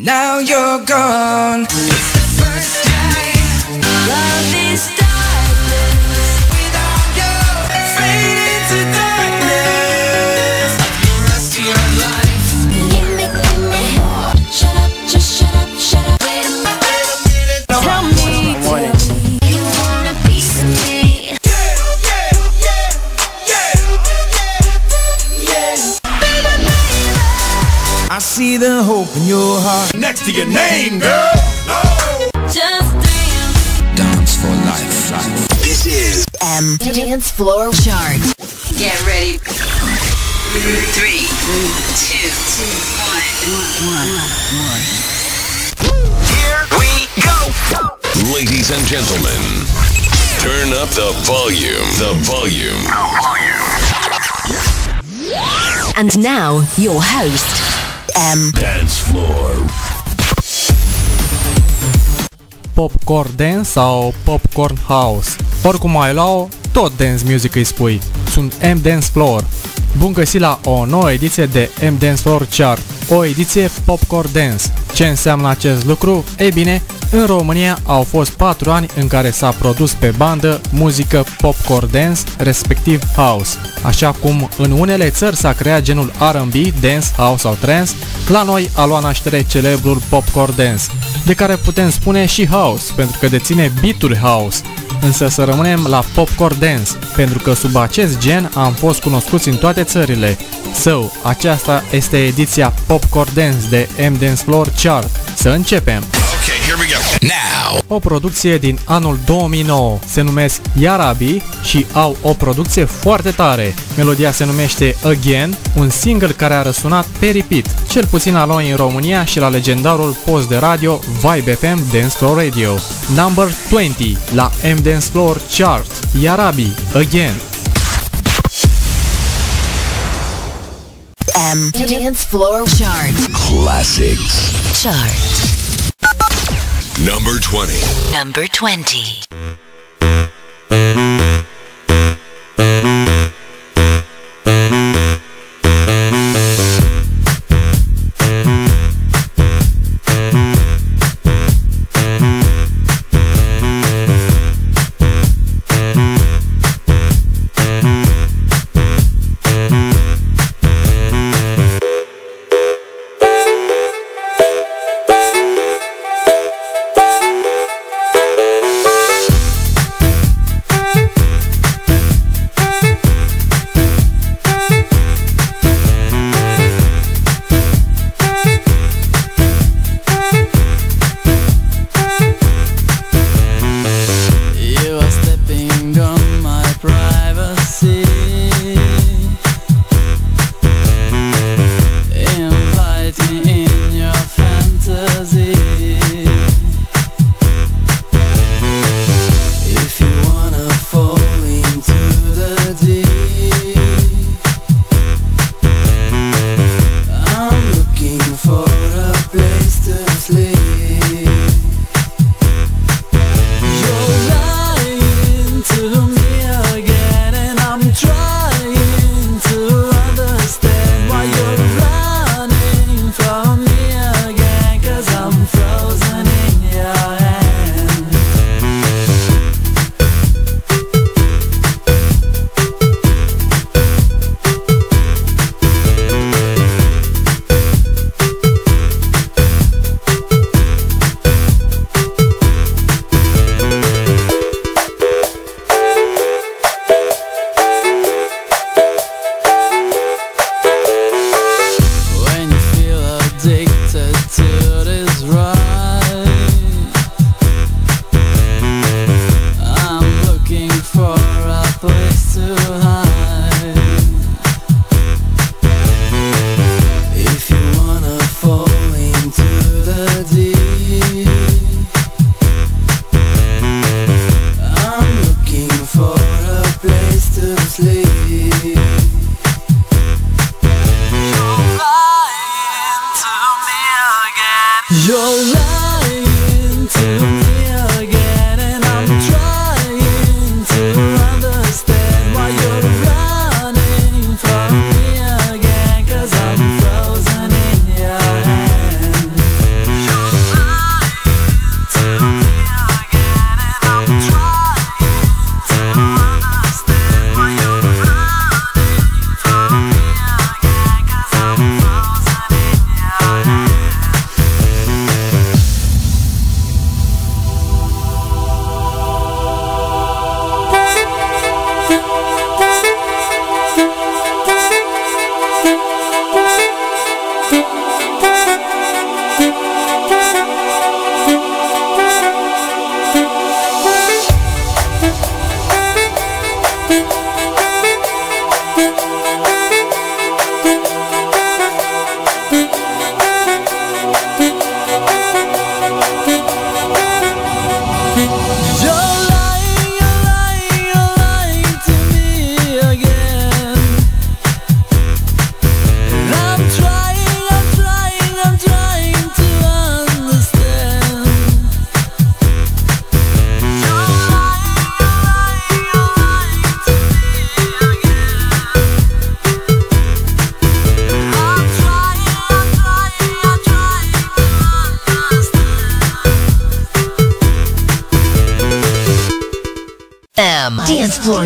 Now you're gone. It's the first time. Love is darkness. Without you, fade into darkness. The rest of your life. Give me. Shut up, just shut up, shut up. Wait a minute. Tell me you want a piece of me. I see the hope in your heart. Next to your name, girl. No. Just dance for life. This is Dance Floor Chart. Get ready. 3, 2, 1. Here we go. Ladies and gentlemen, turn up the volume. The volume. And now, your host, Dance Floor. Popcorn Dance sau Popcorn House. Oricum ai lua-o, tot dance music îi spui. Sunt M-Dance Floor. Bun găsit la o nouă ediție de M-Dance Floor Chart, o ediție Popcorn Dance. Ce înseamnă acest lucru? Ei bine, în România au fost 4 ani în care s-a produs pe bandă muzică Popcorn Dance, respectiv House. Așa cum în unele țări s-a creat genul R&B, Dance, House sau Trance, la noi a luat naștere celebrul Popcorn Dance, de care putem spune și House, pentru că deține beat-uri House. Însă să rămânem la Popcorn Dance, pentru că sub acest gen am fost cunoscuți în toate țările. So, aceasta este ediția Popcorn Dance de M-Dance Floor Chart. Să începem! Okay, here we go. Now. O producție din anul 2009, se numesc Yarabi și au o producție foarte tare. Melodia se numește Again, un single care a răsunat pe repeat, cel puțin la noi în România și la legendarul post de radio Vibe FM Dance Floor Radio. Number 20 la M-Dance Floor Chart, Yarabi, Again. Dance Floor Chart. Classics. Chart. Number 20. Number 20.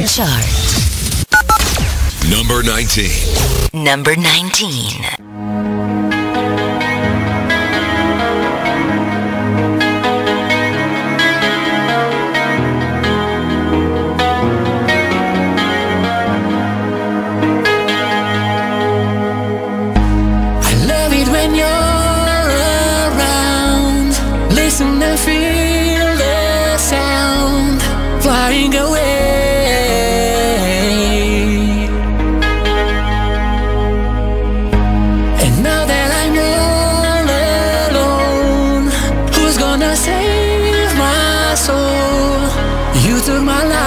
chart. Number 19. Number 19. Listen and feel the sound flying away. And now that I'm all alone, who's gonna save my soul? You took my life.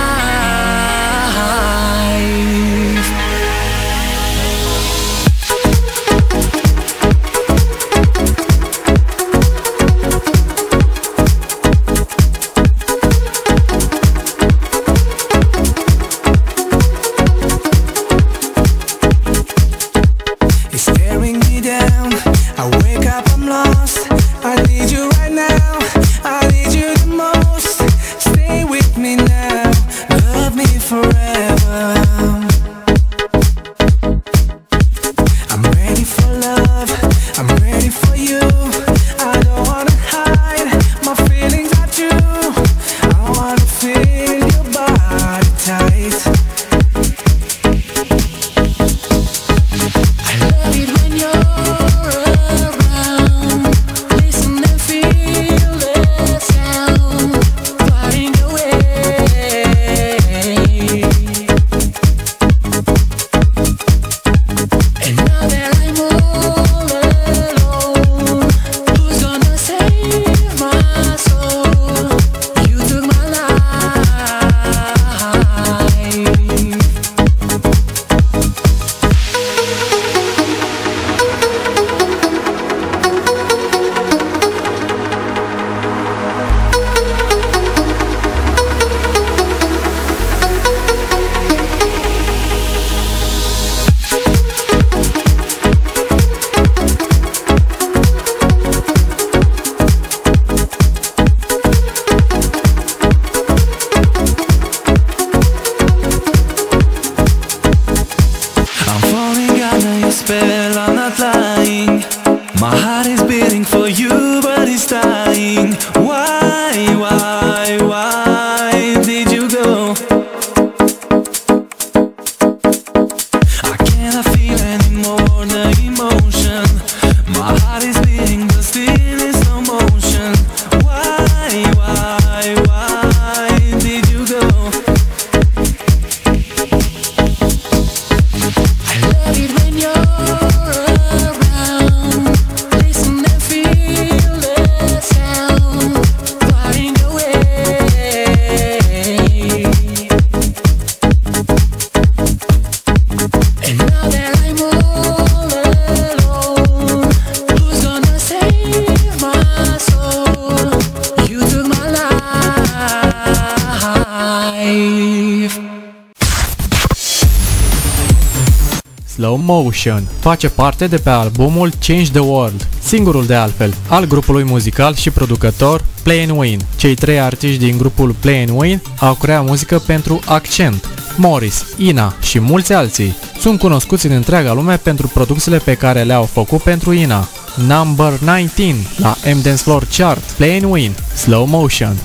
Slow Motion face parte de pe albumul Change the World, singurul de altfel, al grupului muzical și producător Plain Wayne. Cei trei artiști din grupul Plain Wayne au creat muzică pentru Accent, Morris, Ina și mulți alții. Sunt cunoscuți în întreaga lume pentru producțiile pe care le-au făcut pentru Ina. Number 19 la M-Dance Floor Chart, Plain Wayne, Slow Motion.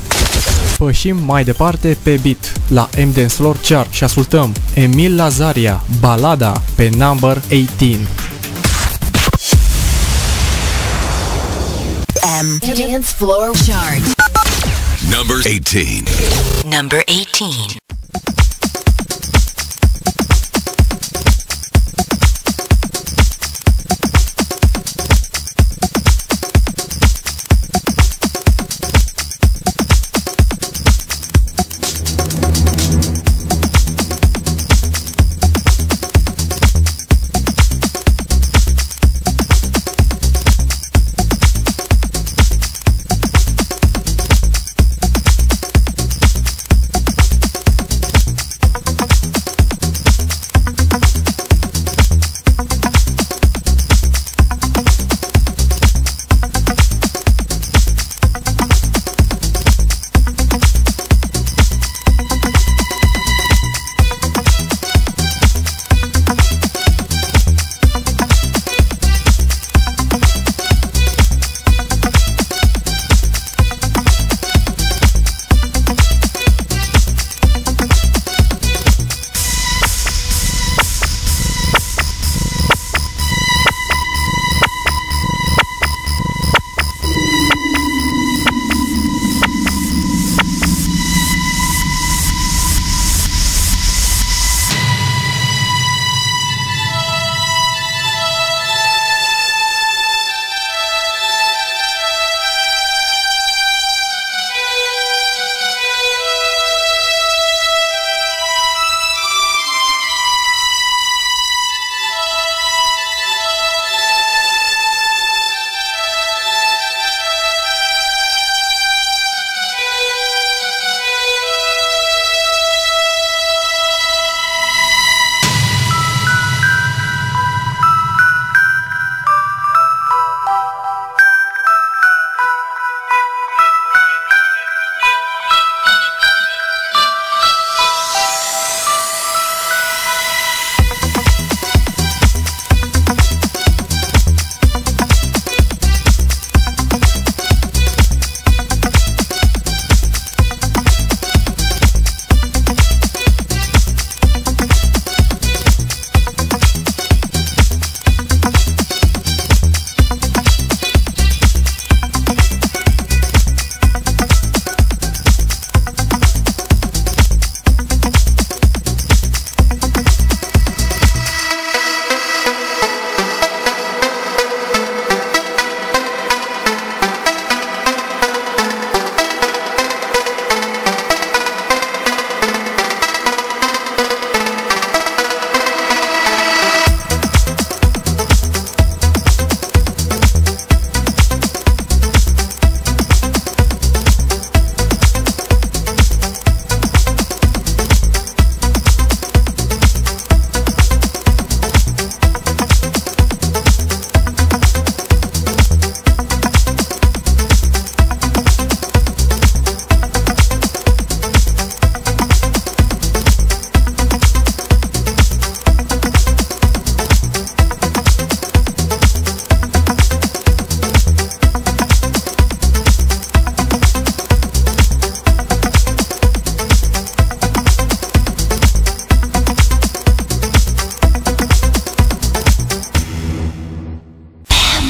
Pășim mai departe pe beat la M-Dance Floor Chart și ascultăm Emil Lazaria, Balada, pe number 18. M-Dance Floor Chart. Number 18. Number 18.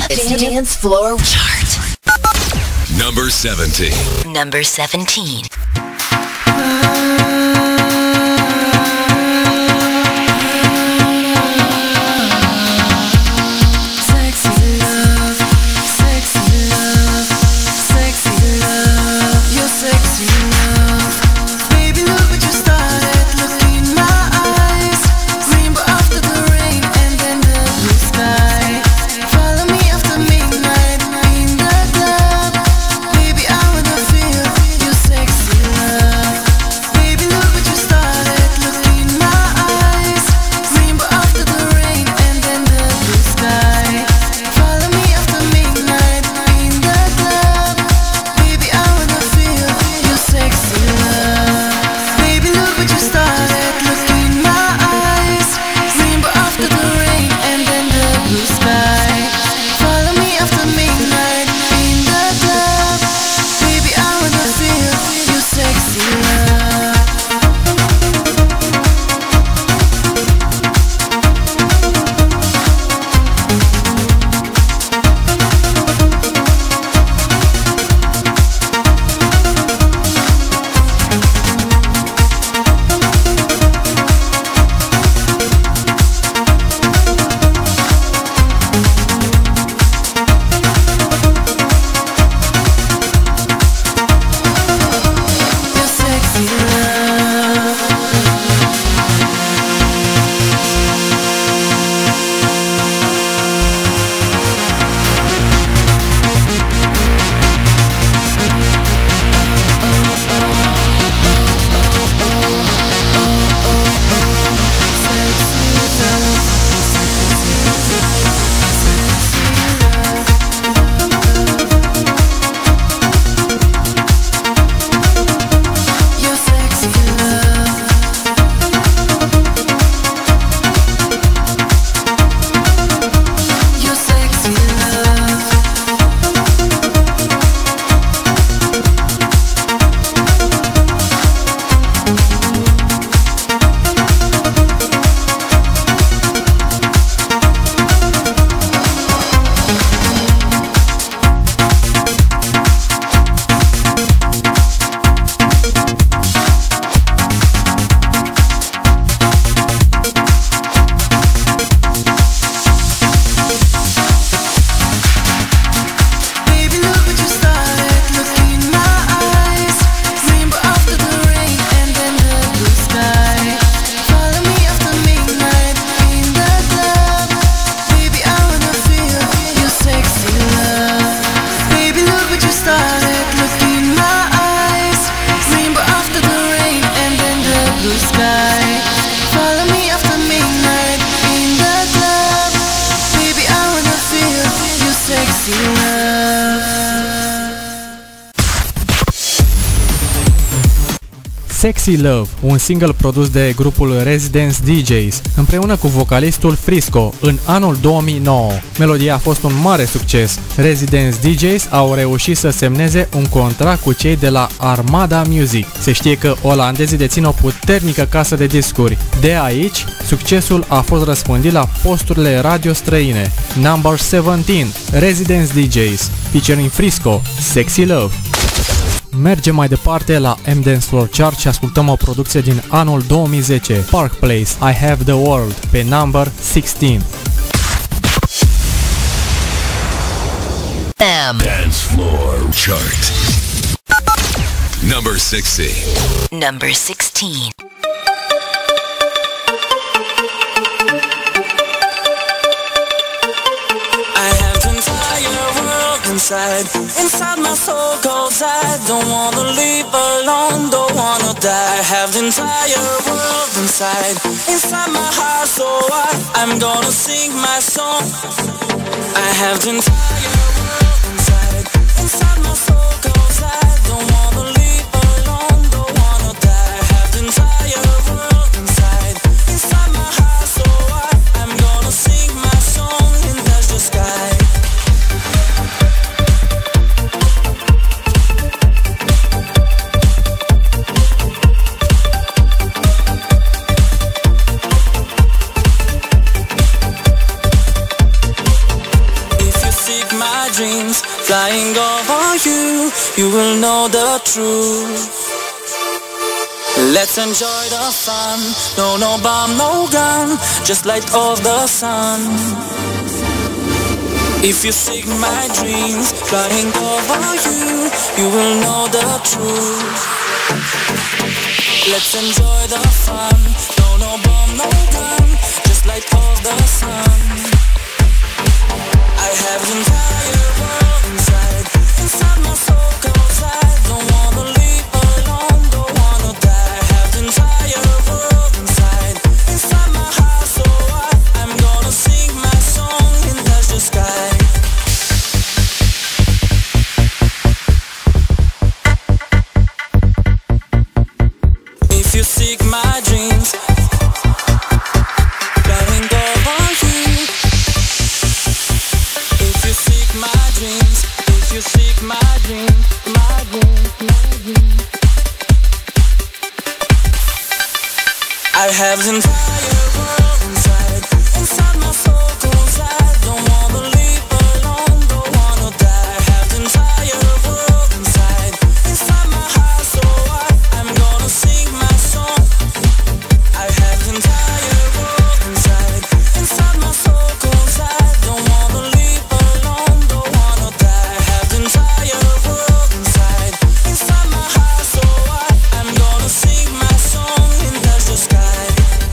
Dance Floor Chart. Number 17. Number 17. Sexy Love, un single produs de grupul Residence DJs, împreună cu vocalistul Frisco, în anul 2009. Melodia a fost un mare succes. Residence DJs au reușit să semneze un contract cu cei de la Armada Music. Se știe că olandezii dețin o puternică casă de discuri. De aici, succesul a fost răspândit la posturile radio străine. Number 17, Residence DJs, featuring Frisco, Sexy Love. Mergem mai departe la M-Dance Floor Chart și ascultăm o producție din anul 2010, Park Place, I Have the World, pe number 16. Dance Floor Chart. Number 16. Number 16. Inside my soul goes I don't wanna leave alone, don't wanna die. I have the entire world inside my heart, so I'm gonna sing my song. I have the entire world inside my soul goes I don't wanna leave alone, don't wanna die. I have the entire world inside my heart, so I'm gonna sing my song and touch the sky. flying over you, you will know the truth. Let's enjoy the fun, no bomb, no gun, just light of the sun. If you seek my dreams, flying over you, you will know the truth. Let's enjoy the fun, no bomb, no gun, just light of the sun. I have the entire world inside my soul, 'cause I don't wanna live alone, don't wanna die. I have the entire world inside my heart, so I'm gonna sing my song and touch the sky. If you seek my dreams, flying over you. If you seek my dreams, if you seek my dreams, my dreams, my dreams. I have the entire world inside my soul, 'cause I don't wanna live alone, don't wanna die. I have the entire world inside my heart, so I'm gonna sing my song. I have the entire world inside my soul, 'cause I don't wanna live alone, don't wanna die. I have the entire world inside my heart, so I'm gonna sing my song and touch the sky.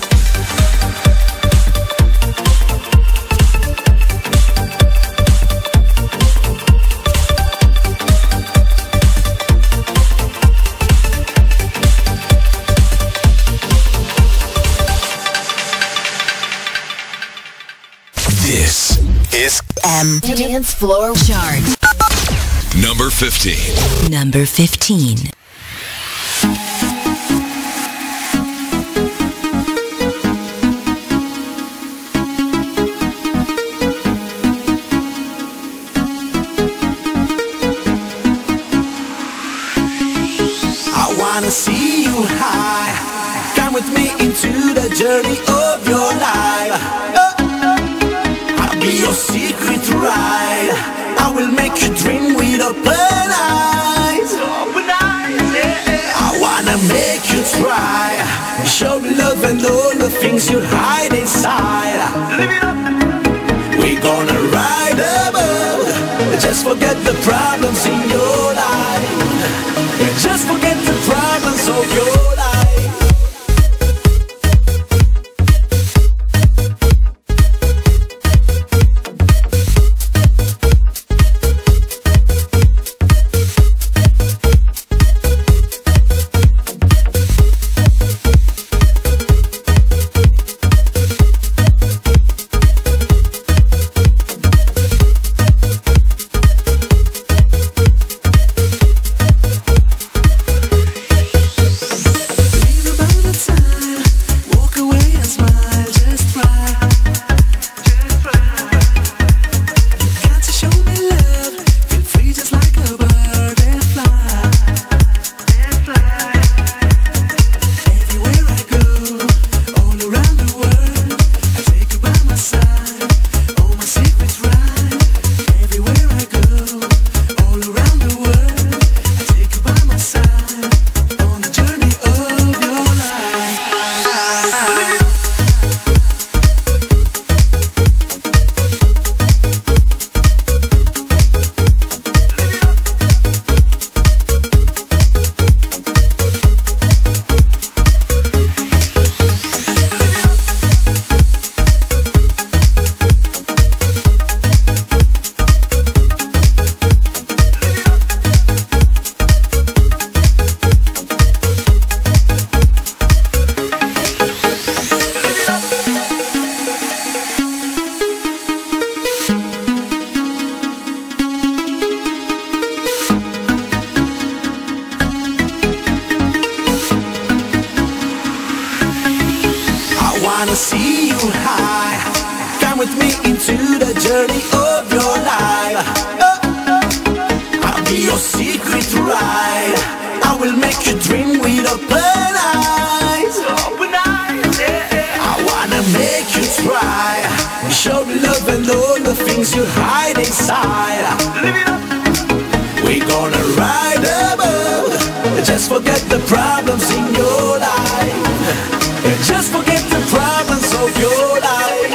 This is Dance Floor Chart. number 15. Number 15. I wanna see you high. Come with me into the journey of your life. I'll be your secret ride. I will make you dream with open eyes. I wanna make you try. Show me love and all the things you hide inside. We're gonna ride above. Just forget the problems in your life. Just forget the problems of your life. wanna see you high. Come with me into the journey of your life. I'll be your secret ride. I will make you dream with open eyes. I wanna make you try. Show me love and all the things you hide inside. We're gonna ride above. Just forget the problems in your life. Just forget the problems of your life.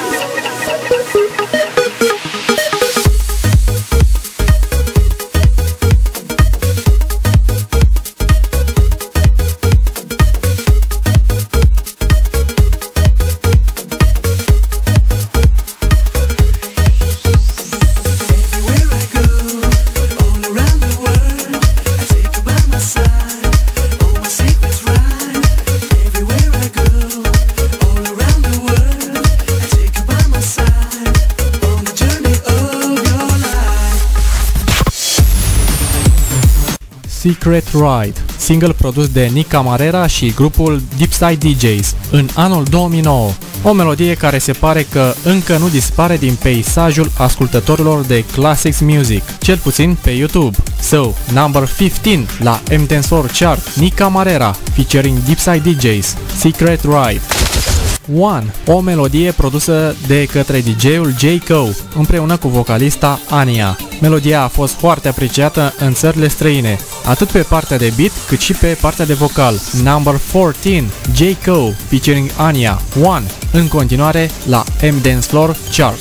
Secret Ride, single produs de Nick Camarera și grupul Deepside DJs în anul 2009. O melodie care se pare că încă nu dispare din peisajul ascultătorilor de classics music, cel puțin pe YouTube. So, number 15 la M-Dance Floor Chart, Nick Camarera featuring Deepside DJs, Secret Ride. One, o melodie produsă de către DJ-ul J.Co împreună cu vocalista Ania. Melodia a fost foarte apreciată în țările străine, atât pe partea de beat cât și pe partea de vocal. Number 14, J.Co featuring Ania, One, în continuare la M-Dance Floor Chart.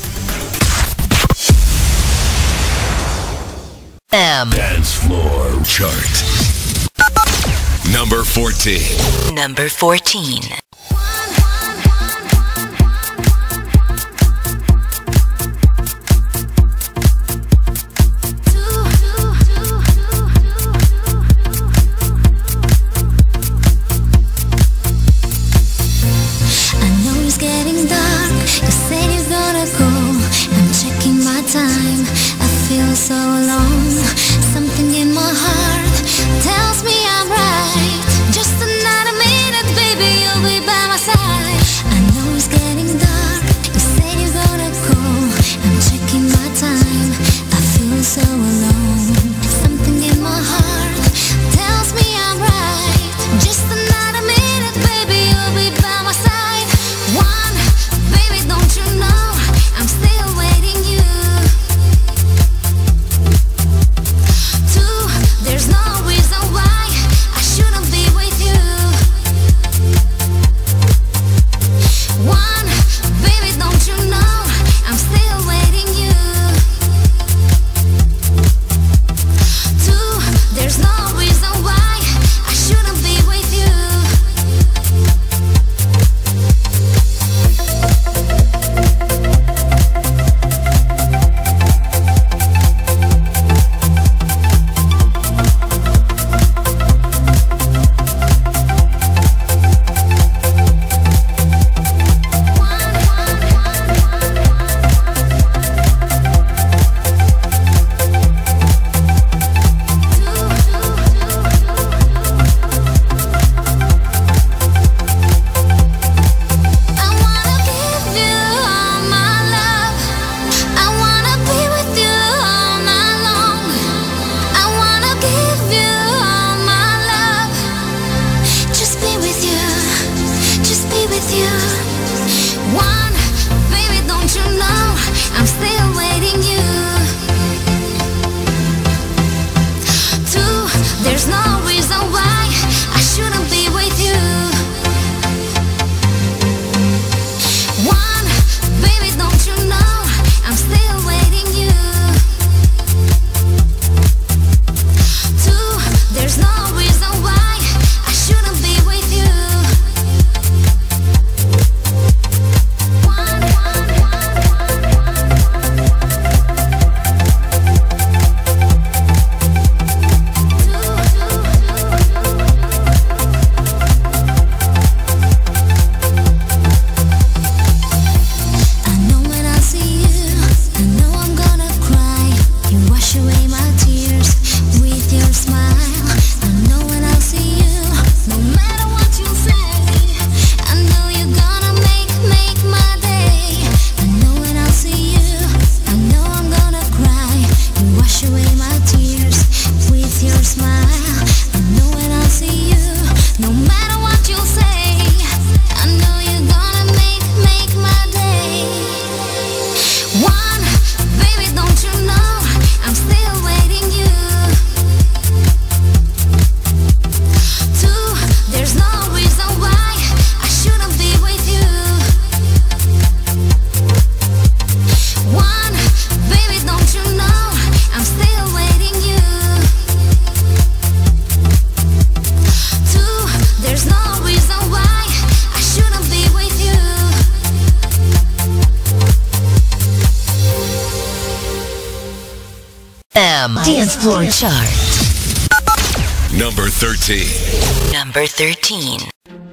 Dance Floor Chart. Number 14. Number 14. So long, something in my heart tells me I'm right. Just another minute, baby, you'll be by my side. I know it's getting dark. You said you're gonna call. I'm checking my time. I feel so alone. Something in my heart tells me I'm right. Just another minute, baby, you'll be by my side. One, baby, don't you know I'm still waiting you. There's no reason why I shouldn't be with you. One, baby, don't you know I'm still waiting you. Two, there's no reason why I shouldn't be with you. One, baby, don't you know I'm still waiting you. Dance Floor Chart. Number 13. Number 13.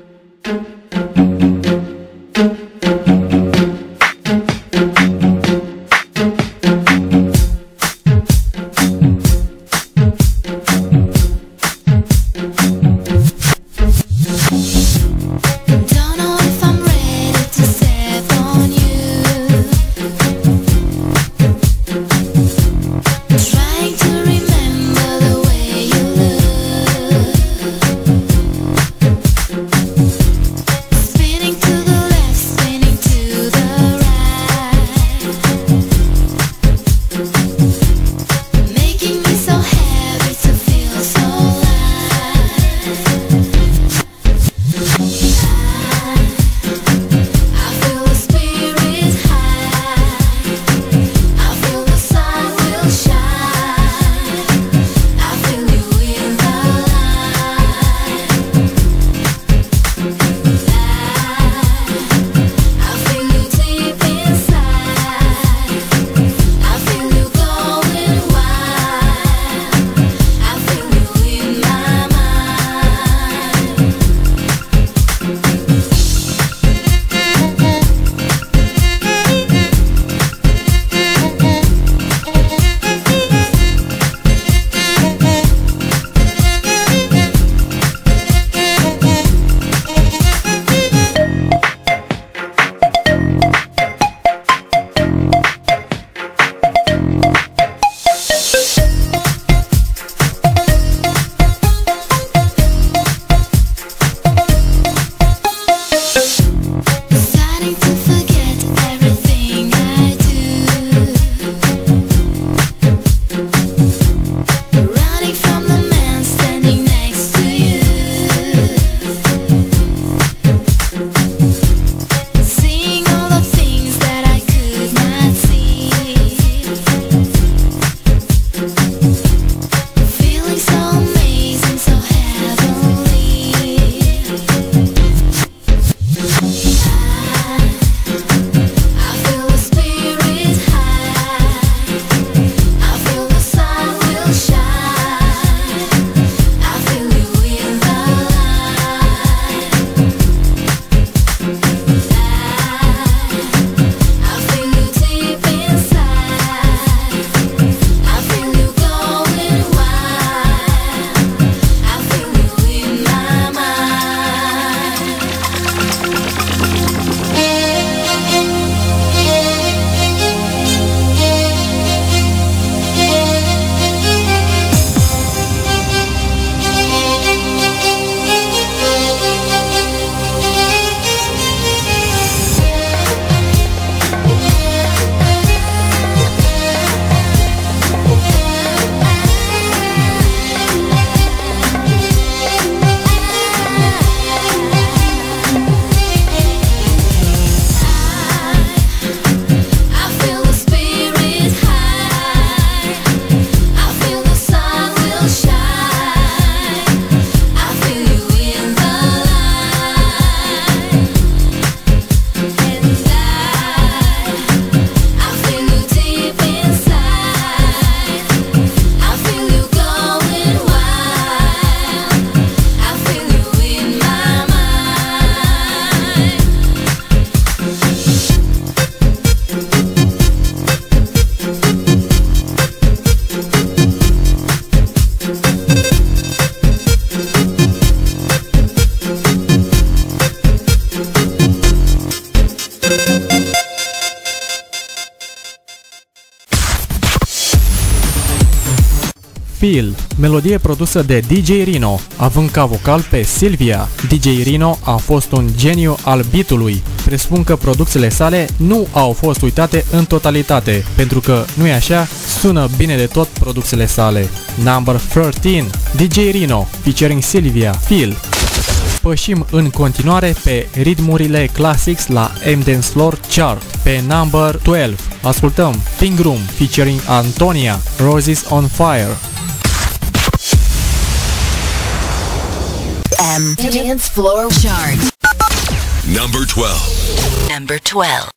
Feel, melodie produsă de DJ Rino, având ca vocal pe Silvia. DJ Rino a fost un geniu al beat-ului. Presupun că producțiile sale nu au fost uitate în totalitate, pentru că, nu-i așa, sună bine de tot producțiile sale. Number 13, DJ Rino, featuring Silvia, Feel. Pășim în continuare pe ritmurile classics la M-Dance Floor Chart. Pe number 12, ascultăm Pink Room, featuring Antonia, Roses on Fire. Dance Floor Chart. Number 12. Number 12.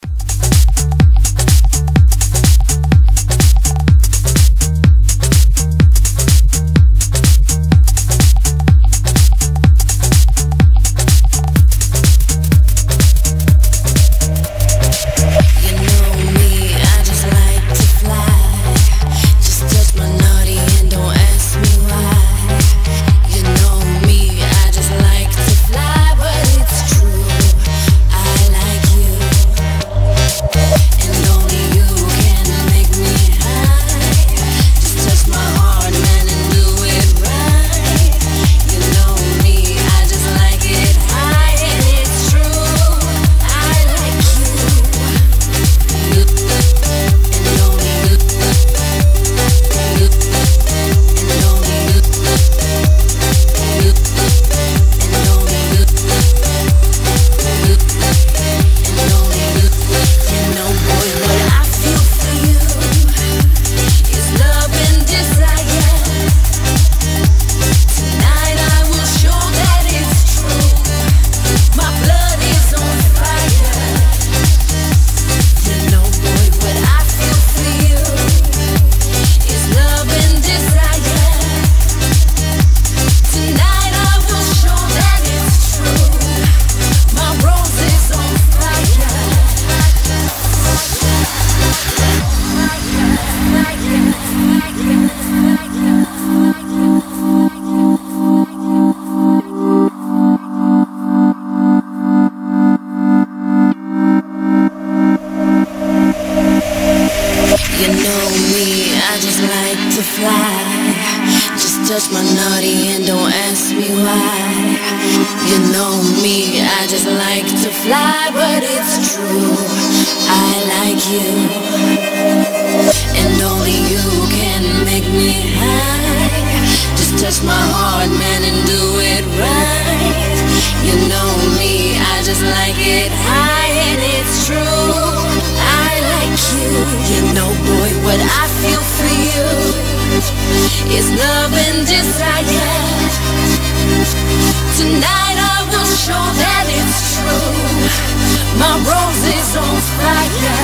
fly. Just touch my naughty and don't ask me why. You know me, I just like to fly, but it's true, I like you. And only you can make me high. Just touch my heart, man, and do it right. You know me, I just like it high, and it's true, I like you. You know, boy, what I feel for you is love and desire. Tonight I will show that it's true. My rose is on fire.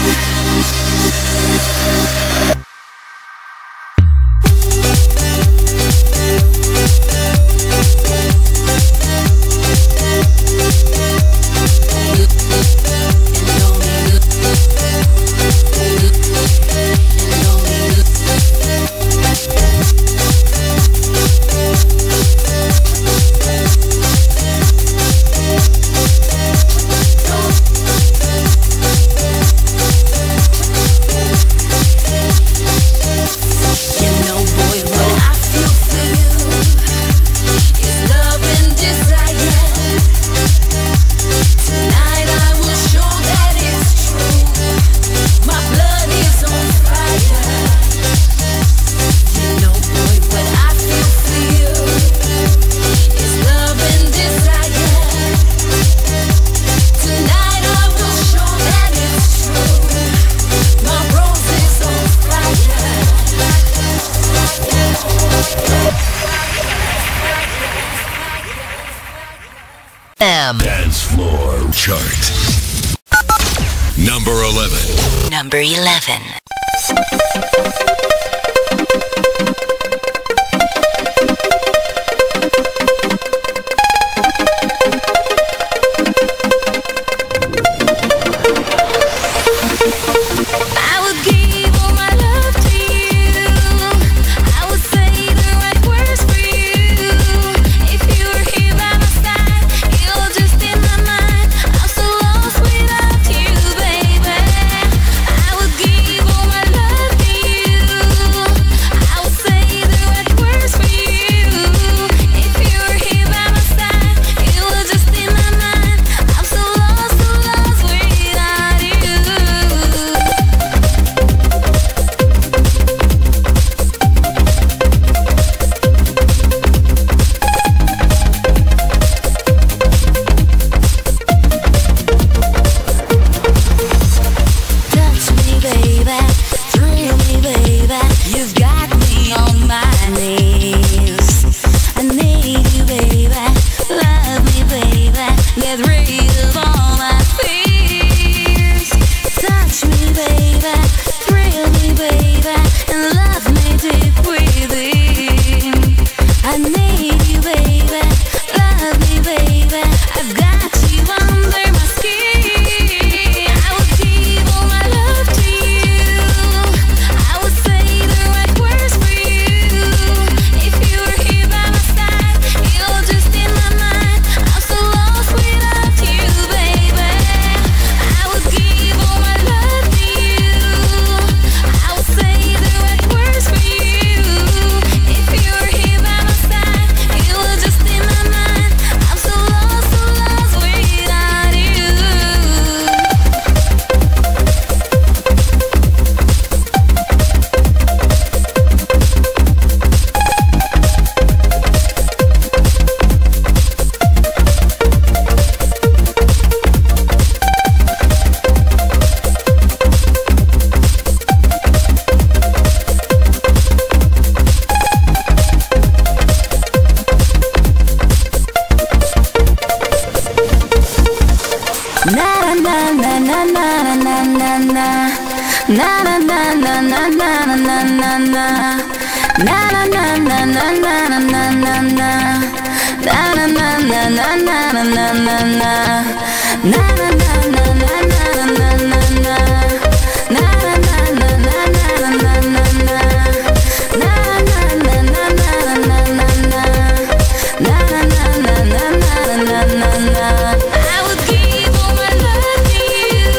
Dance Floor Chart. Number 11. Number 11.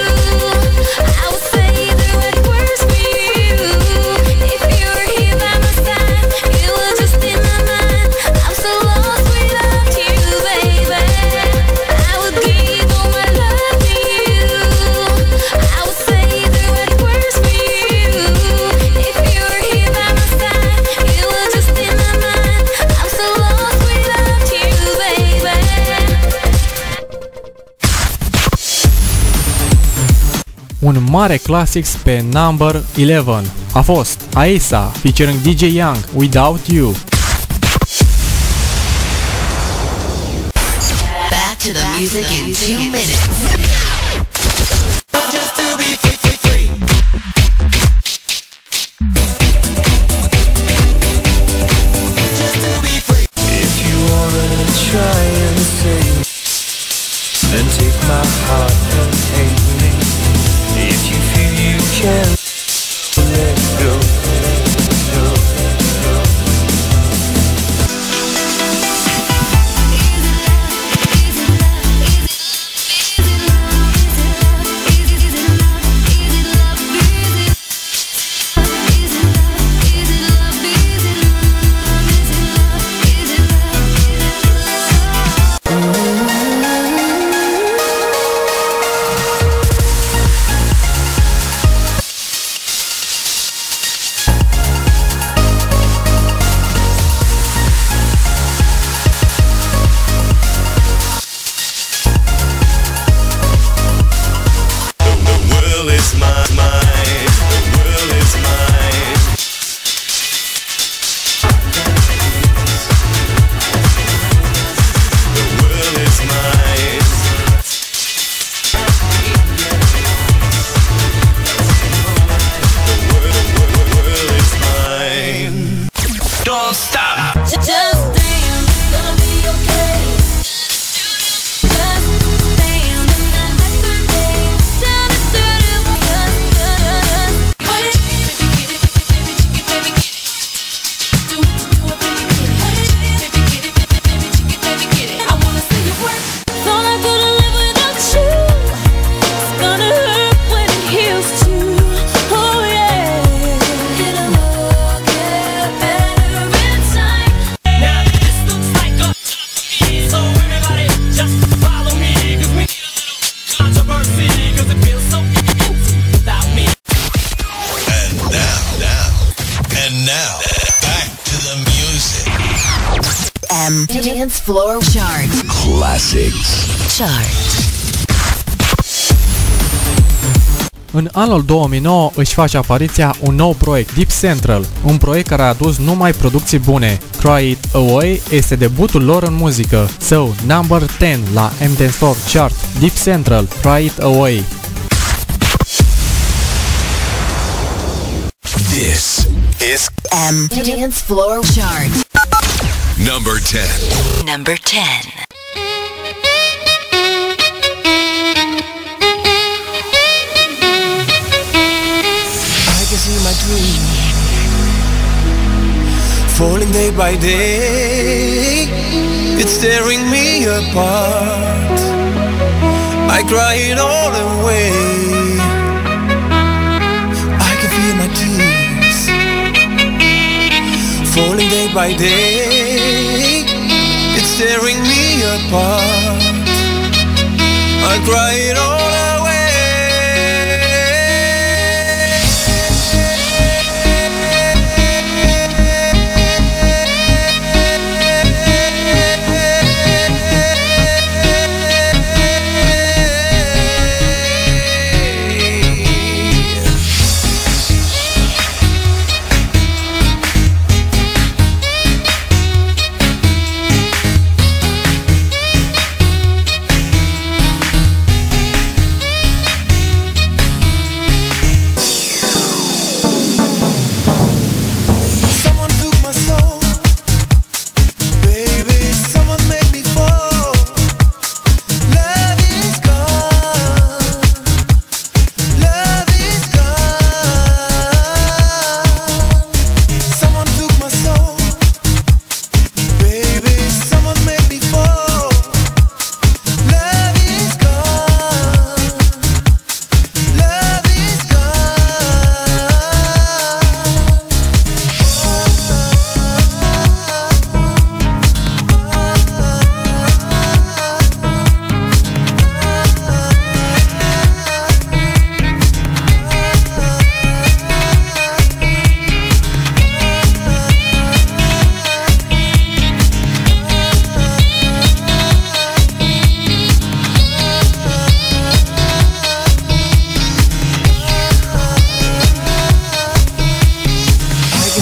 By my un mare clasic pe number 11. A fost Aisa featuring DJ Young, Without You. Back to the music in 2 minutes. Just to be free, free, free. Just to be free. If you wanna try and save, then take my heart and hate me. If you feel you can let go, let go, let go. Dance Floor Chart. Classics. Chart. În anul 2009 își face apariția un nou proiect, Deep Central, un proiect care a adus numai producții bune. Cry It Away este debutul lor în muzică. So, number 10 la M-Dance Floor Chart, Deep Central, Cry It Away. This is M-Dance Floor Chart. number 10. Number 10. I can see my dream falling day by day. It's tearing me apart. I cry it all away. I can feel my tears falling day by day. It's tearing me apart. I cry it all away.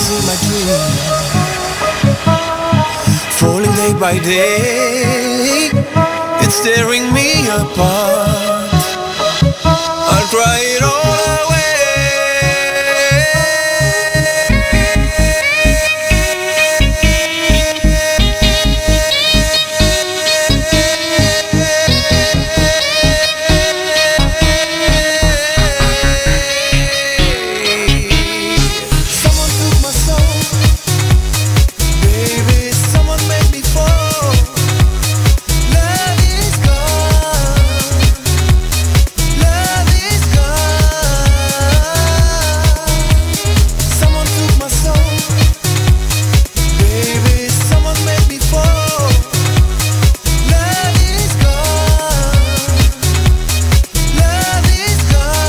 in my dream, falling day by day. It's tearing me apart. I'll cry it all away. Someone took my soul, baby. Someone made me fall. Love is gone. Love is gone. Someone took my soul, baby. Someone made me fall. Love is gone. Love is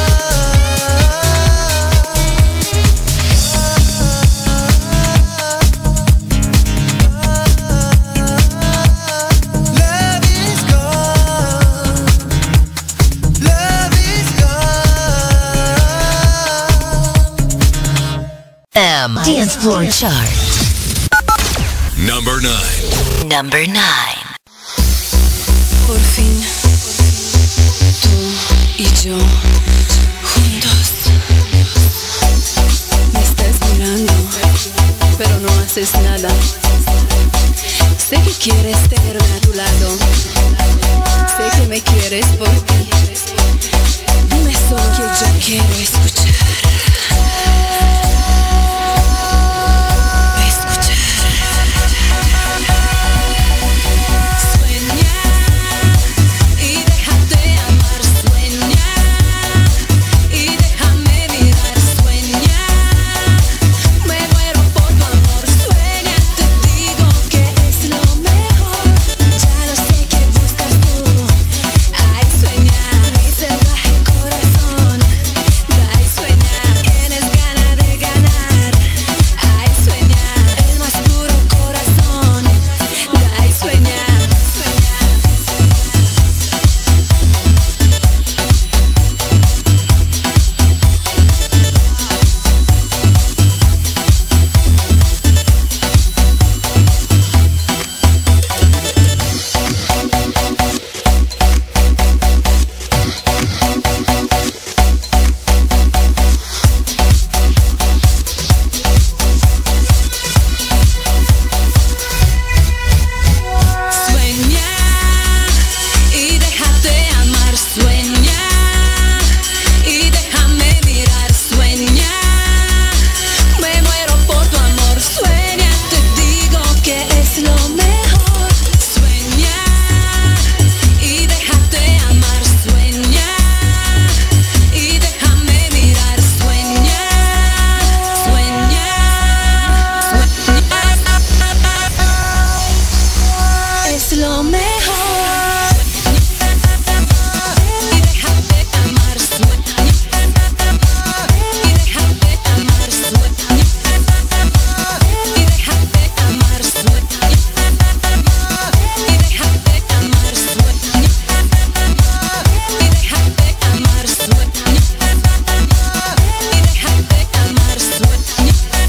Love is gone. Love is gone. M Dance Floor Chart. Number 9. Number 9. Por fin, tú y yo juntos. Me estás mirando, pero no haces nada. Sé que quieres tenerme a tu lado. Sé que me quieres por ti. Dime solo que yo quiero escuchar. Sueña y déjate amar, sueña y déjame mirar, sueña, me muero por tu amor, sueña, te digo que es lo mejor, ya lo sé que buscas tú, ay sueña, mi salvaje corazón, ay sueña, tienes ganas de ganar, ay sueña, el más puro corazón, ay sueña. Sueña y déjate amar, sueña y déjame mirar, sueña, me muero por tu amor, sueña, te digo que es lo mejor, sueña y déjate amar, sueña y déjame mirar, sueña, sueña, es lo mejor. Y déjate amar, sueña. Y déjate amar, sueña. Y déjate amar, sueña. Y déjate amar, sueña. Y déjate amar, sueña. Y déjate amar, sueña.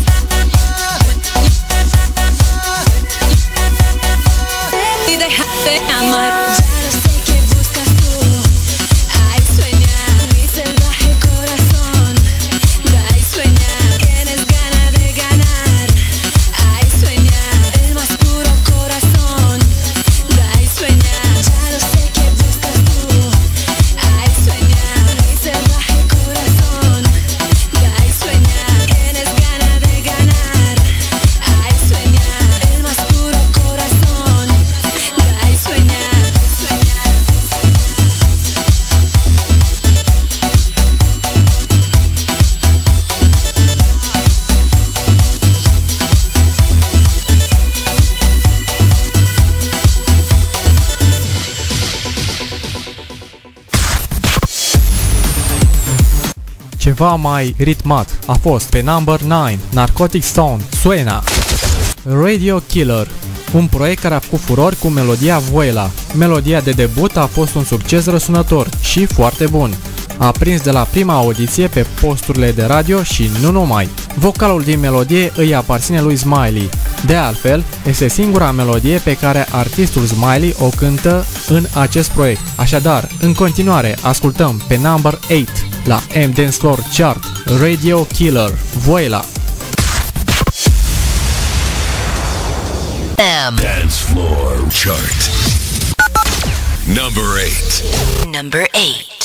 Y déjate amar. Ya lo sé que buscas tú. Ay, sueña, mi salvaje corazón. Ay, sueña, tienes ganas de ganar. Ay, sueña, el más puro corazón. Ay, sueña, ya lo sé que buscas tú. Ay, sueña, mi salvaje corazón. Ay, sueña, tienes ganas de ganar. Ay, sueña, el más puro corazón. Ay, sueña, sueña. Ceva mai ritmat a fost pe number 9 Narcotic Stone, Suena. Radio Killer, un proiect care a făcut furori cu melodia Vuela. Melodia de debut a fost un succes răsunător și foarte bun. A prins de la prima audiție pe posturile de radio și nu numai. Vocalul din melodie îi aparține lui Smiley. De altfel, este singura melodie pe care artistul Smiley o cântă în acest proiect. Așadar, în continuare, ascultăm pe number 8 la M Dance Floor Chart, Radio Killer, Voila! M. Dance Floor Chart. Number 8. Number 8.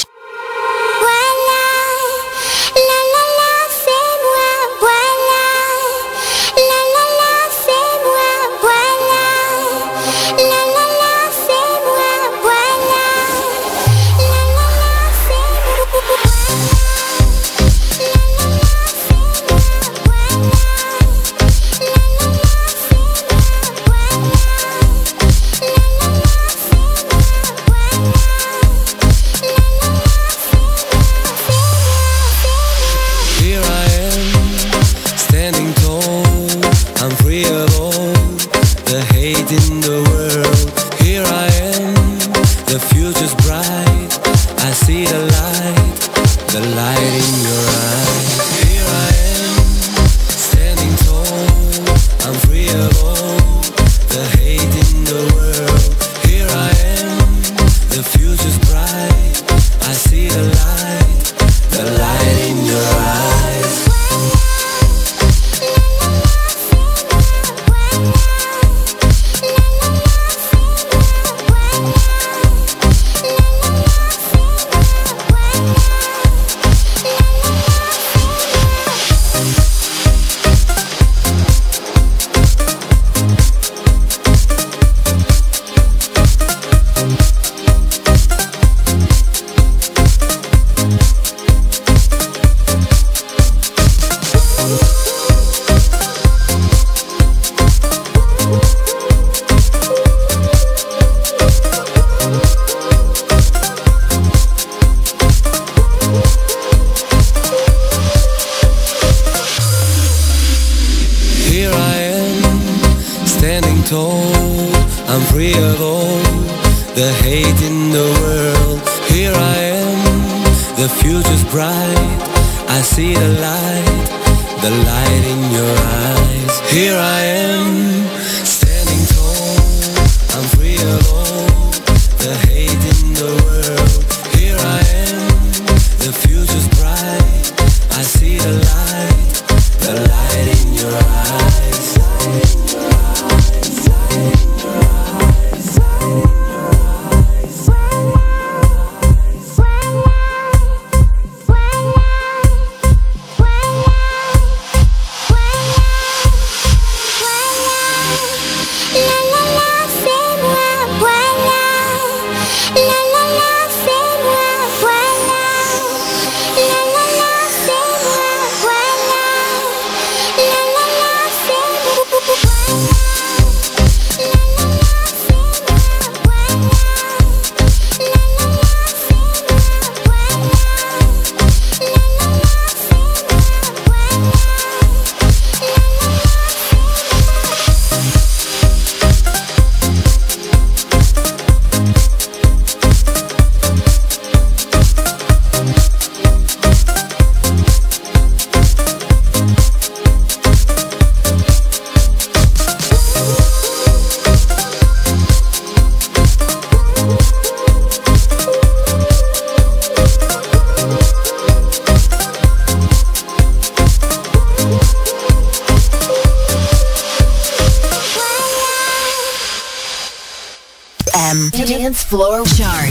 Dance Floor Chart.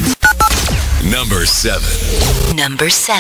Number 7. Number 7.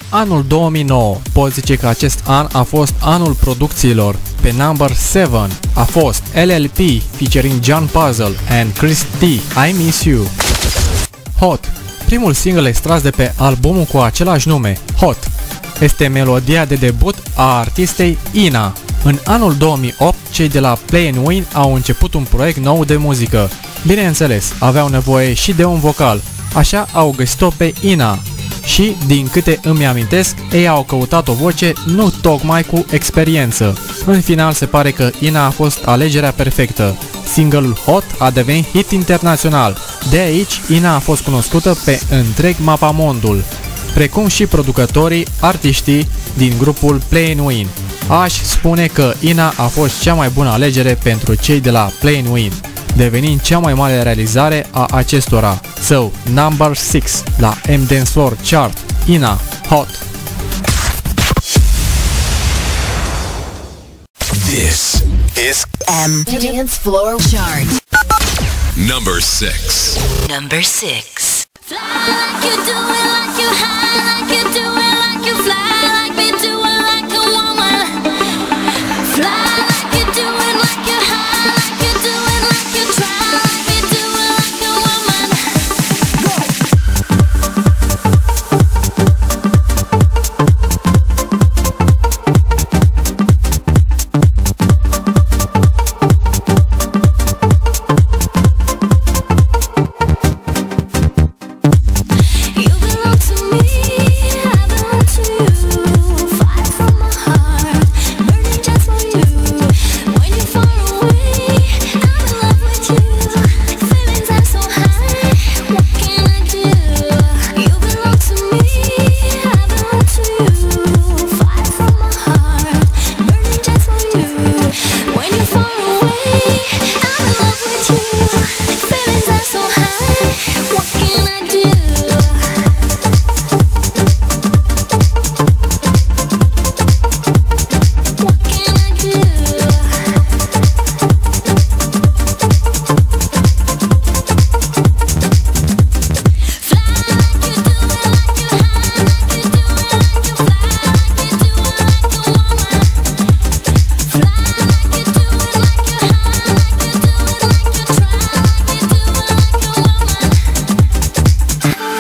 anul 2009. Pot zice că acest an a fost anul producțiilor. Pe number 7 a fost LLP featuring John Puzzle and Chris T, I Miss You. Hot, primul single extras de pe albumul cu același nume, Hot, este melodia de debut a artistei Ina. În anul 2008, cei de la Play and Win au început un proiect nou de muzică. Bineînțeles, aveau nevoie și de un vocal, așa au găsit-o pe Ina. Și, din câte îmi amintesc, ei au căutat o voce nu tocmai cu experiență. În final se pare că Ina a fost alegerea perfectă. Singlul Hot a devenit hit internațional. De aici, Ina a fost cunoscută pe întreg mapamondul, precum și producătorii, artiștii din grupul Play and Win. Aș spune că Ina a fost cea mai bună alegere pentru cei de la Play and Win, devenind cea mai mare realizare a acestora. So, number 6 la M Dance Floor Chart, Ina, Hot. This is M Dance Floor Chart. number 6. Number 6. Fly like you do it, like you high, like you do it, like you fly, like me do it, like a woman. Fly like you do it, like you high, like you do it, like you try, like me do it, like a woman. You belong to me, I belong to you. Fight from my heart, burning just for you. When you're far away, I'm in love with you. Feelings are so high, what can I do? You belong to me, I belong to you. Fight from my heart, burning just for you. When you're far away, I'm in love with you. Feelings are so high, what can I do? What can I do? Fly like you do it, like you high, like you do it, like you fly, like you do it, like a woman. Fly like you do it, like you high, like you do it, like you try, like you do it, like a woman.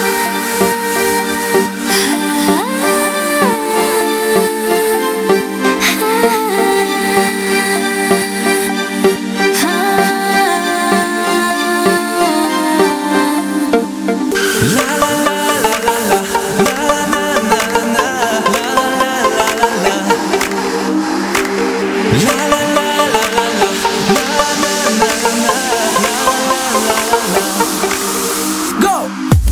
Go!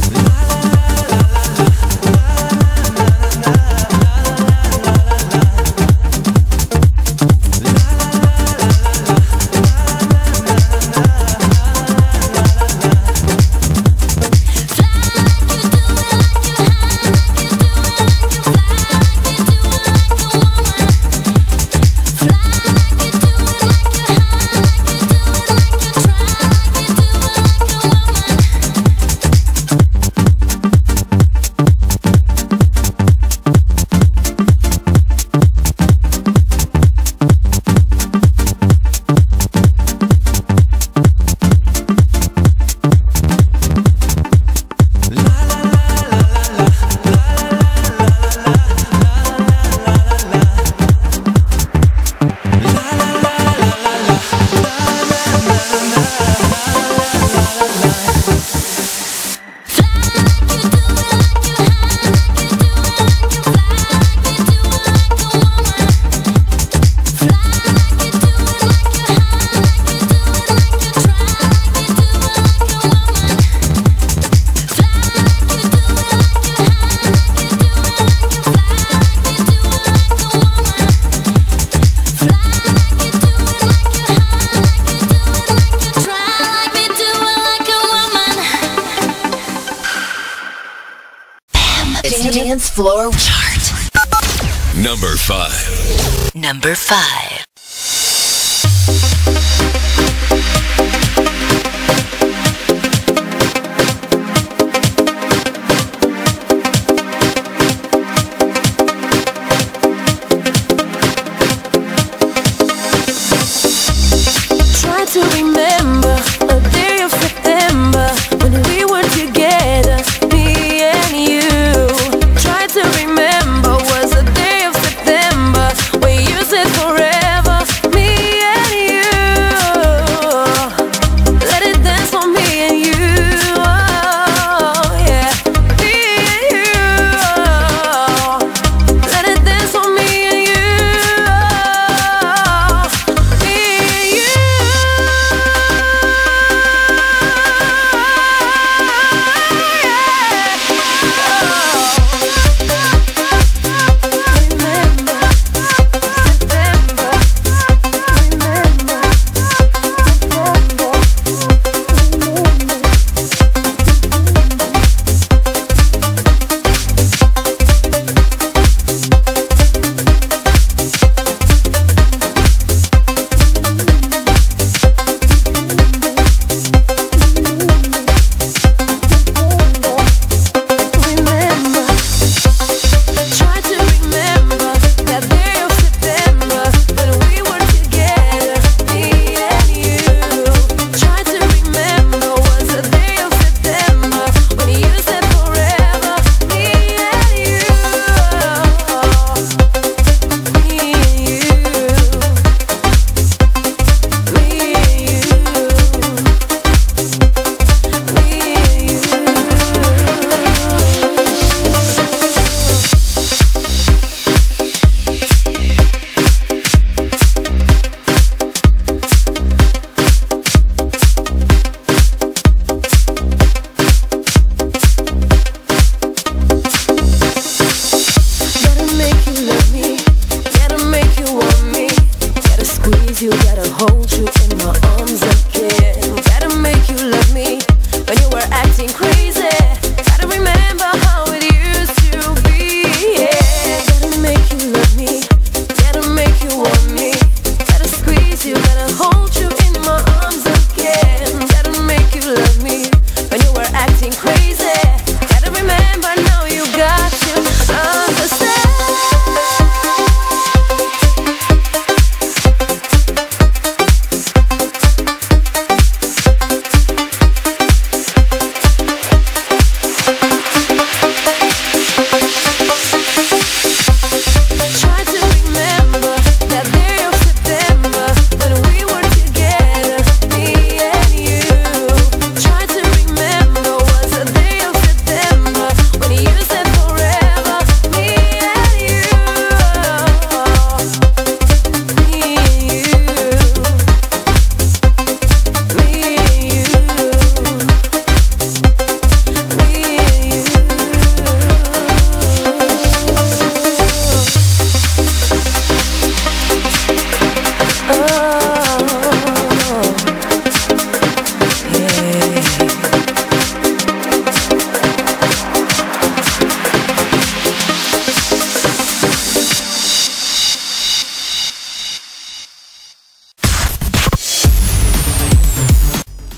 Dance Floor Chart. Number 5. Number 5.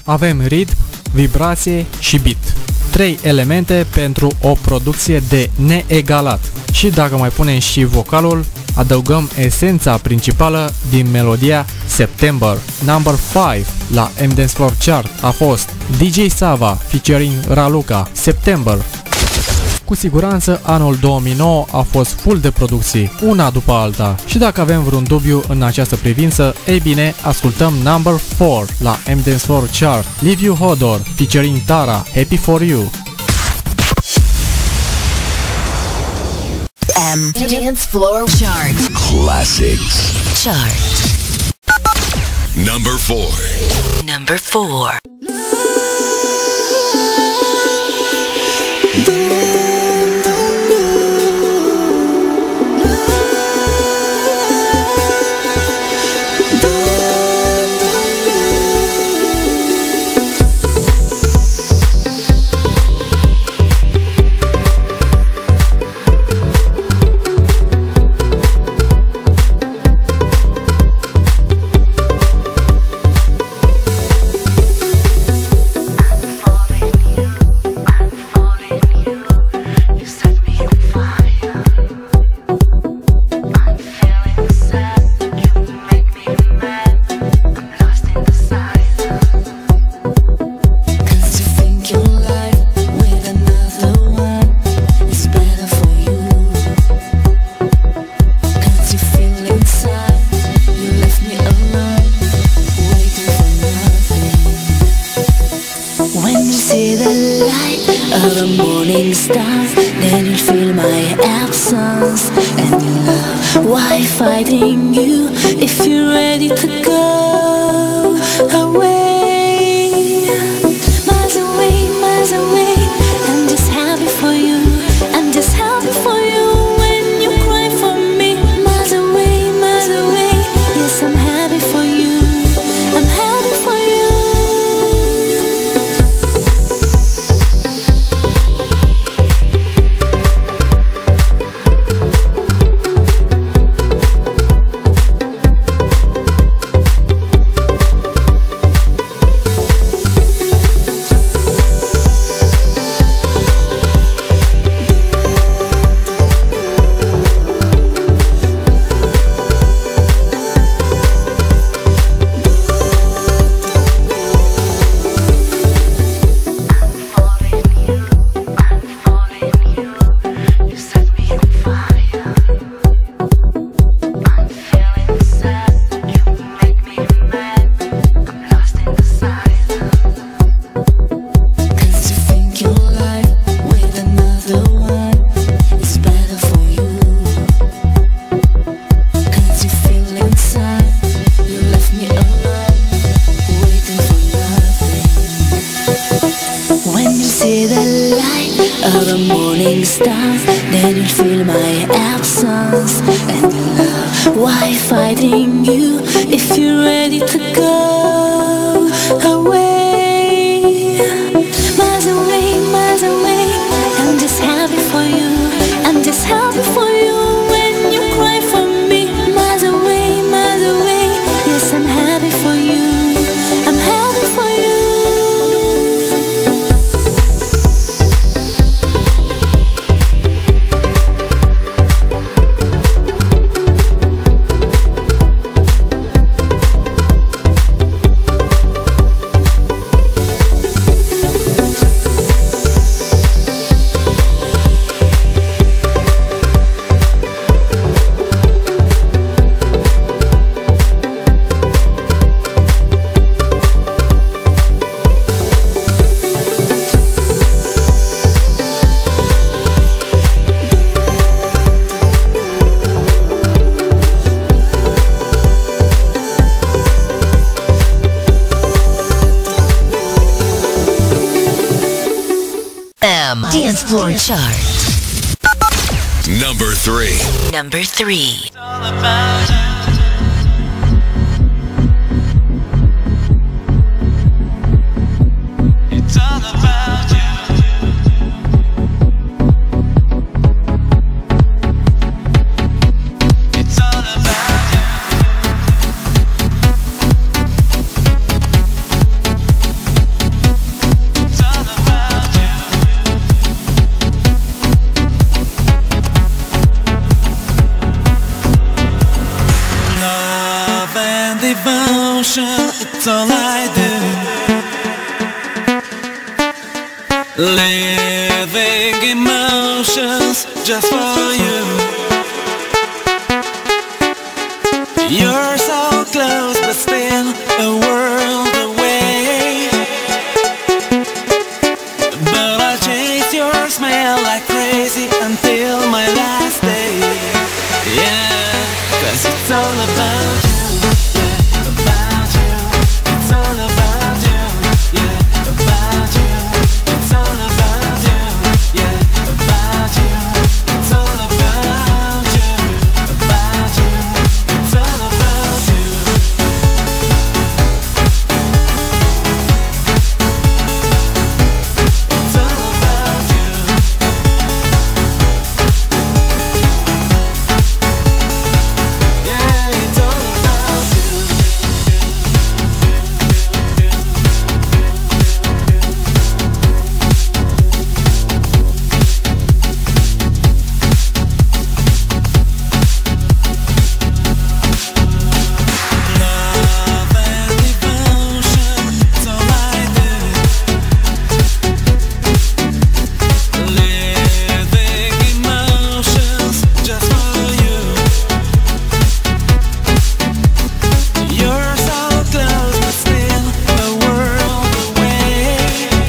avem ritm, vibrație și beat. 3 elemente pentru o producție de neegalat. Și dacă mai punem și vocalul, adăugăm esența principală din melodia September. Number 5 la M-Dance Floor Chart a fost DJ Sava featuring Raluca, September. Cu siguranță anul 2009 a fost full de producții, una după alta, și dacă avem vreun dubiu în această privință, ei bine, ascultăm Number 4 la M-Dance Floor Chart, Liviu Hodor featuring Tara, Happy For You. M-Dance Floor Chart. Classics. Chart. Number 4. Number 4. Fighting you if you're ready to go away, miles away. I'm just happy for you. I'm just happy for you when you cry for me. Miles away. Yes, I'm happy for you. I'm happy for you. Then you'll feel my absence and your love. Why fighting you if you're ready to go away? Miles away. I'm just happy for you. I'm just happy for you when you cry for me. Miles away. Yes, I'm happy for you. I'm happy for you. Dance Floor Chart. Number 3. Number 3. it's all I do. Living emotions just for you. You're so close but still a world away. But I'll chase your smile like crazy until my last day. Yeah, 'cause it's all about you. Yeah, about you. It's all about you. Yeah, about you. It's all about you. Yeah, about you. It's all about you. About you. It's all about you. It's all about you. Yeah, it's all about you. Love and devotion, it's all I do. Living emotions just for you. You're so close but still a world away.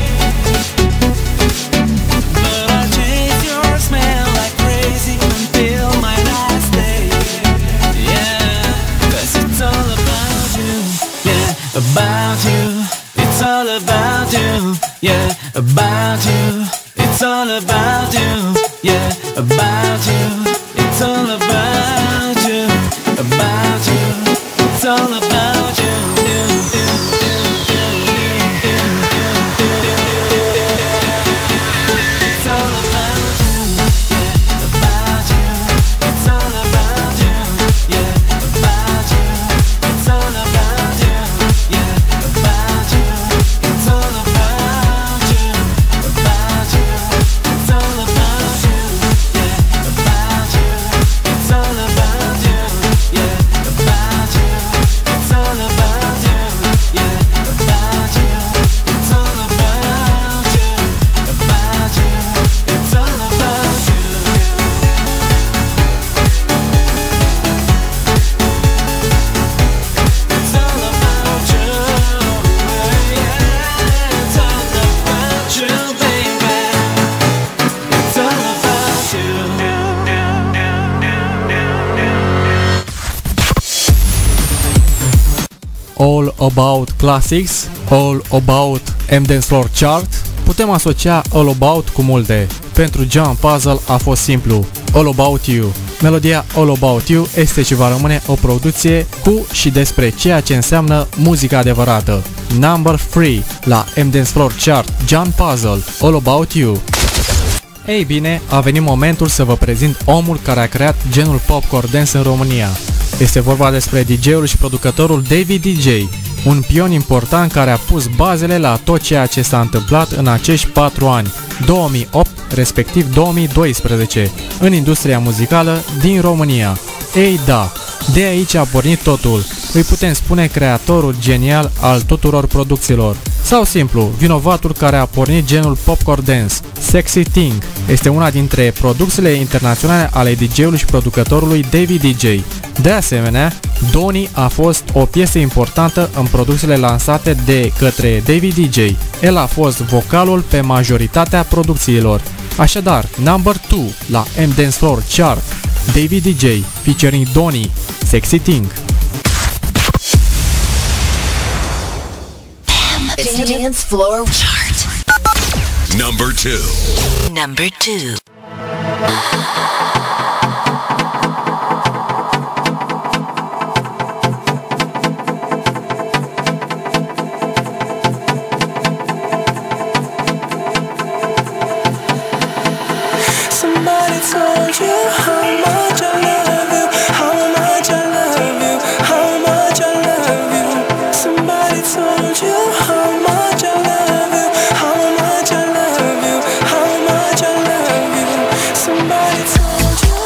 But I'll chase your smell like crazy until my last day. Yeah, 'cause it's all about you. Yeah, about you. It's all about you. Yeah, about you. It's all about you. Yeah, about you. It's all about you. About you. It's all about you. It's all about you. Yeah, about you. It's all about you. Yeah, about you. It's all about you. Yeah, about you. It's all about you. About you. It's all about you. Yeah, about you. It's all about you. Yeah, about you. It's all about you. Yeah, about you. It's all about you. About you. It's all about you. It's all about you. Yeah, it's all about you, baby. It's all about you. All About Classics, All About M-Dance Floor Chart. Putem asocia All About cu multe. Pentru John Puzzle a fost simplu, All About You. Melodia All About You este și va rămâne o producție cu și despre ceea ce înseamnă muzica adevărată. Number 3 la M-Dance Floor Chart, John Puzzle, All About You. Ei bine, a venit momentul să vă prezint omul care a creat genul popcorn dance în România. Este vorba despre DJ-ul și producătorul David DJ, un pion important care a pus bazele la tot ceea ce s-a întâmplat în acești 4 ani, 2008 respectiv 2012, în industria muzicală din România. Ei da, de aici a pornit totul. Îi putem spune creatorul genial al tuturor producțiilor. Sau simplu, vinovatul care a pornit genul popcorn dance. Sexy Thing este una dintre producțiile internaționale ale DJ-ului și producătorului David DJ. De asemenea, Donny a fost o piesă importantă în producțiile lansate de către David DJ. El a fost vocalul pe majoritatea producțiilor. Așadar, number 2 la M-Dance Floor Chart, David DJ featuring Donny, Sexy Thing. Dance Floor Chart. Number 2. Number 2. Somebody told you how much I love you, how much I love you, how much I love you. Somebody told you how much I love you, how much I love you, how much I love you. Somebody told you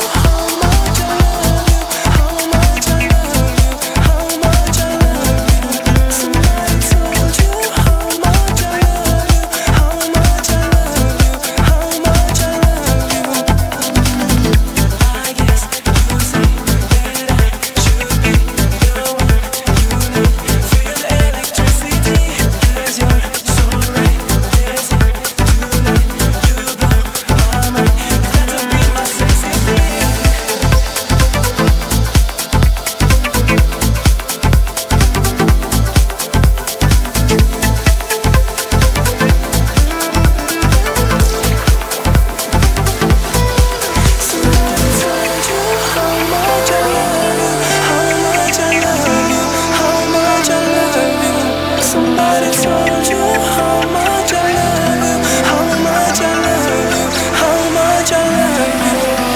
Somebody told you how much I love you, how much I love you, how much I love you.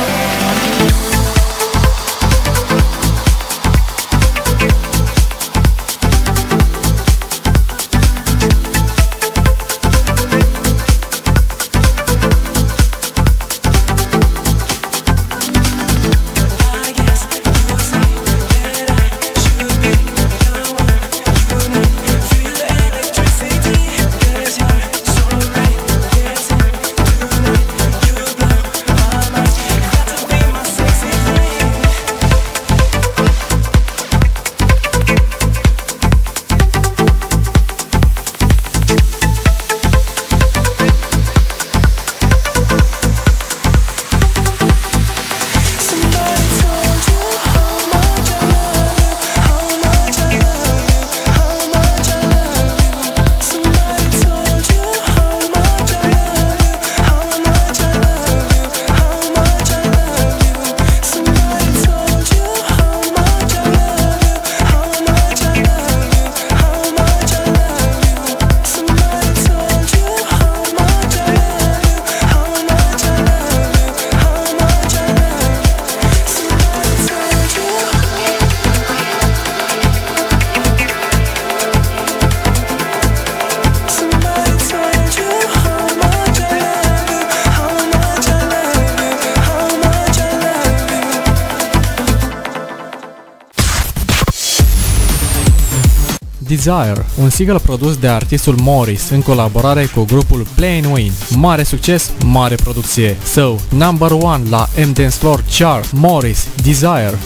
Desire, un single produs de artistul Morris în colaborare cu grupul Plain Win. Mare succes, mare producție. So, number 1 la M-Dance Floor Chart, Morris, Desire.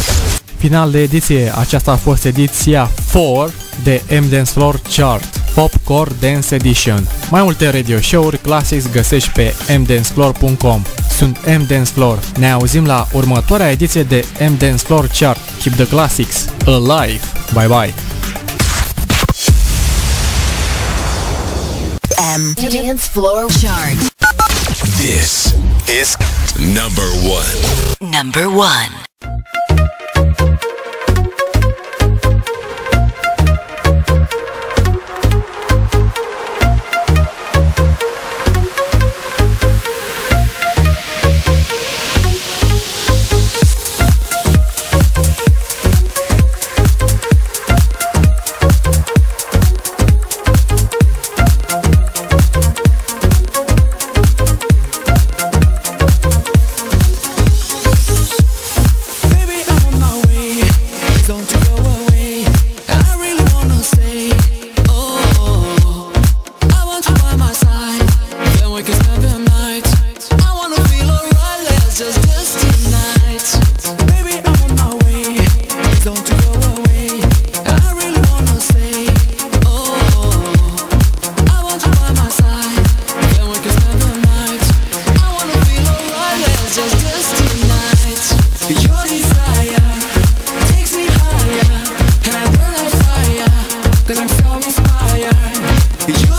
Final de ediție, aceasta a fost ediția 4 de M-Dance Floor Chart, Popcorn Dance Edition. Mai multe radio show-uri classics găsești pe mdancefloor.com. Sunt M-Dance Floor. Ne auzim la următoarea ediție de M-Dance Floor Chart. Keep the classics alive. Bye bye. M-Dance Floor Chart. This is number 1. Number 1. Cause I'm so inspired.